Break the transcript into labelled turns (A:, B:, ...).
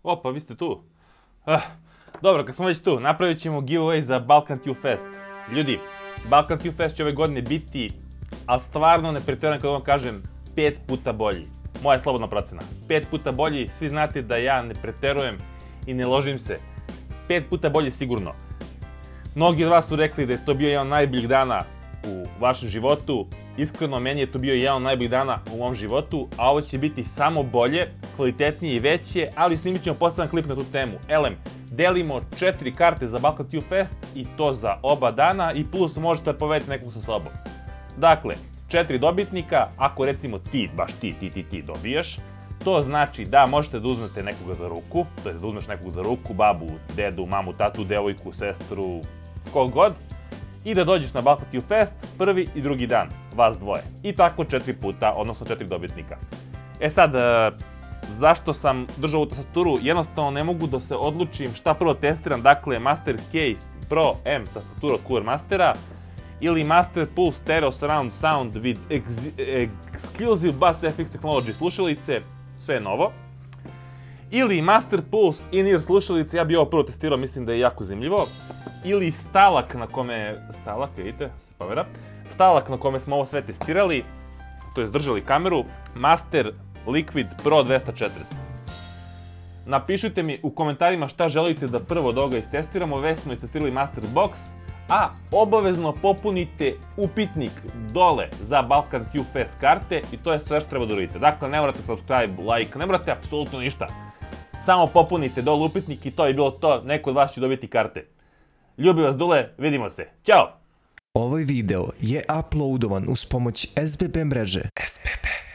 A: Opa, vi ste tu. Dobro, kad smo već tu, napravit ćemo giveaway za Balkan Q Fest. Ljudi, Balkan Q Fest će ove godine biti, ali stvarno ne pretjerujem kad vam kažem, 5 puta bolji. Moja je slobodna procena. 5 puta bolji, svi znate da ja ne pretjerujem i ne ložim se. 5 puta bolji sigurno. Mnogi od vas su rekli da je to bio jedan od najboljih dana u vašem životu. Iskreno, meni je to bio jedan od najboljih dana u mom životu, a ovo će biti samo bolje, kvalitetnije i veće, ali snimit ćemo poseban klip na tu temu. Elem, delimo 4 karte za Balkan Q Fest i to za oba dana i plus možete da povedete nekog sa sobom. Dakle, 4 dobitnika, ako recimo ti, baš ti dobiješ, to znači da možete da uzmete nekoga za ruku, to je da uzmeš nekog za ruku, babu, dedu, mamu, tatu, devojku, sestru, kog god, i da dođeš na Balkan Q Fest prvi i drugi dan, vas dvoje. I tako 4 puta, odnosno 4 dobitnika. E sad, zašto sam držao u tastaturu? Jednostavno ne mogu da se odlučim šta prvo testiram, dakle Master Case Pro M tastatura od Cooler Mastera ili Master Pulse Stereo Surround Sound with Exclusive Bass FX Technology slušalice, sve je novo. Ili Master Pulse In-Ear slušalice, ja bi ovo prvo testirao, mislim da je jako zanimljivo. Ili Stalak na kome, Stalak, vidite, se povera, Stalak na kome smo ovo sve testirali, to je zdržali kameru, Master Liquid Pro 240. Napišite mi u komentarima šta želite da prvo od ovoga istestiramo, već smo istestirali Master Box, a obavezno popunite upitnik dole za Balkan Q Fest karte i to je sve što treba da uradite. Dakle, ne morate subscribe, like, ne morate apsolutno ništa. Samo popunite dole upitnik i to je bilo to, neko od vas će dobiti karte. Ljubim vas Dule, vidimo se. Ćao!
B: Ovaj video je uploadovan uz pomoć SBB mreže. SBB.